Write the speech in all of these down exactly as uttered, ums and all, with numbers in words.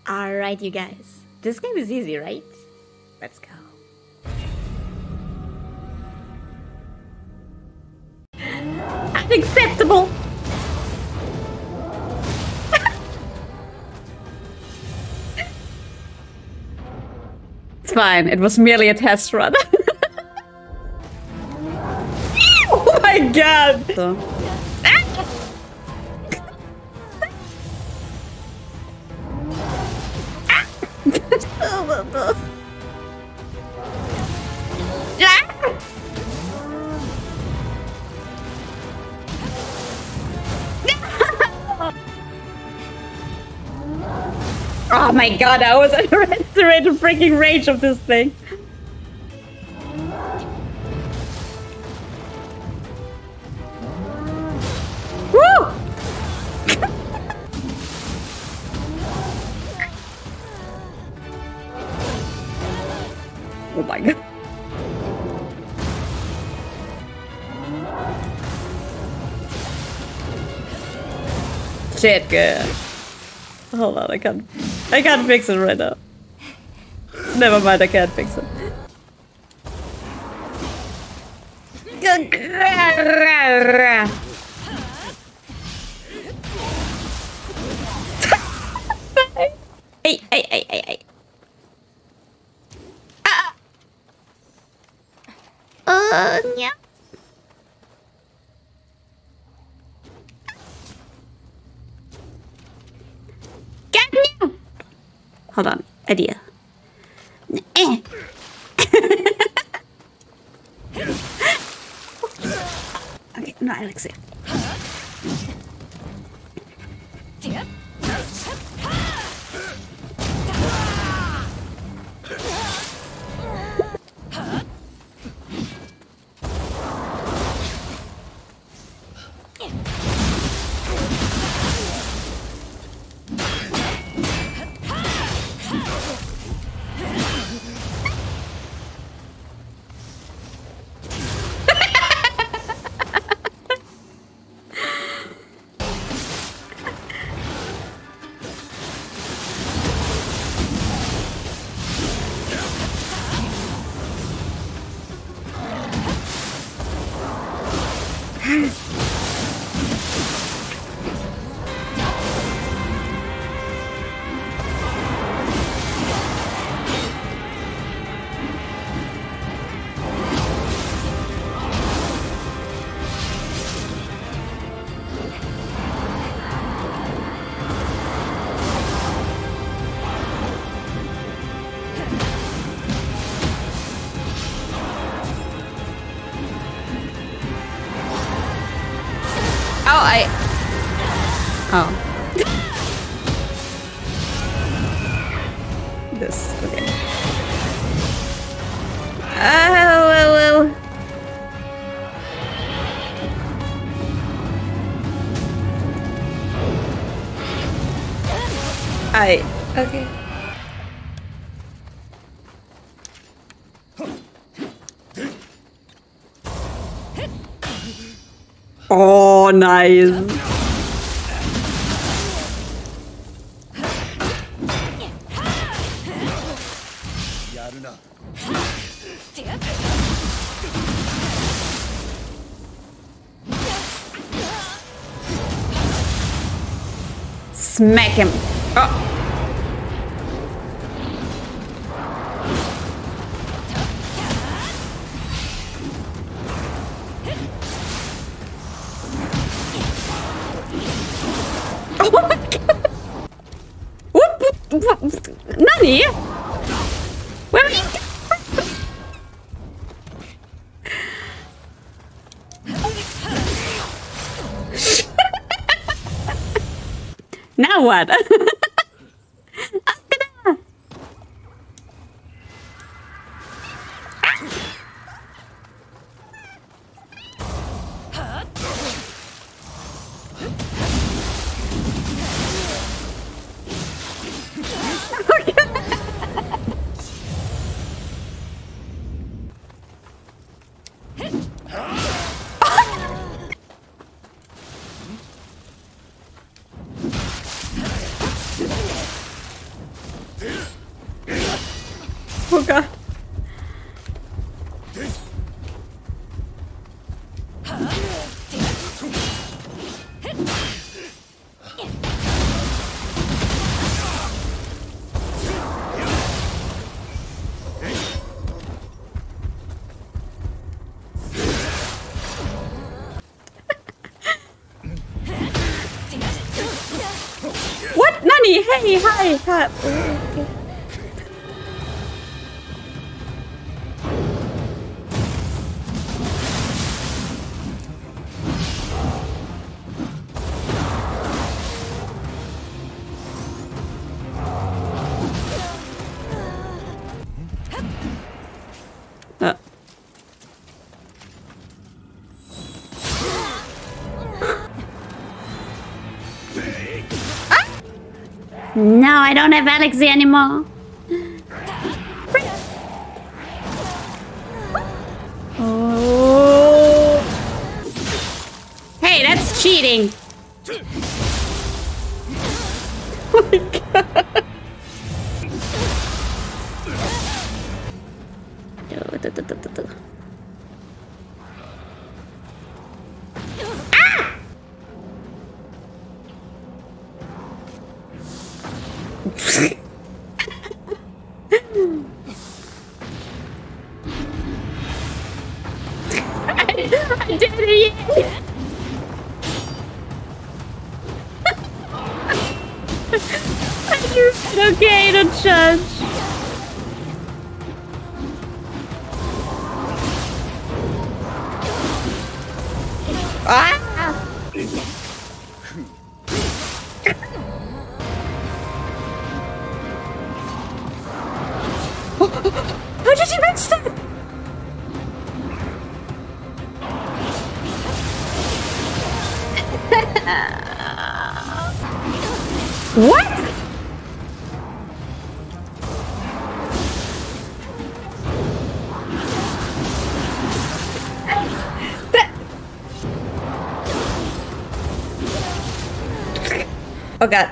Alright, you guys. This game is easy, right? Let's go. Unacceptable! It's fine, it was merely a test run. Oh my god! So. Oh my god, I was underestimating the freaking range of this thing. Woo! Oh my god. Shit, good. Hold on, I can't. I can't fix it right now. Never mind, I can't fix it. Hey, hey, hey, hey, hey. Ah. Uh, yeah. Hold on, idea. Eh. Okay, no, Alexia. Oh, I... Oh. This, okay. Oh, oh, oh. I... Okay. Oh, nice. Smack him. Oh. Nani? Where are you? Now what? Oh god. What? Nani? Hey, hi, hi. Okay. Uh. No, I don't have Alexei anymore. Oh. Hey, that's cheating. Oh my god. I did it again. Okay, don't judge. Ah! How did you miss that? What? That... Oh god.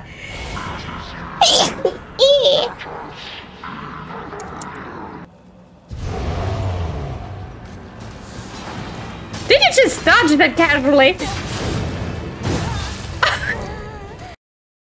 Did you just dodge that carefully?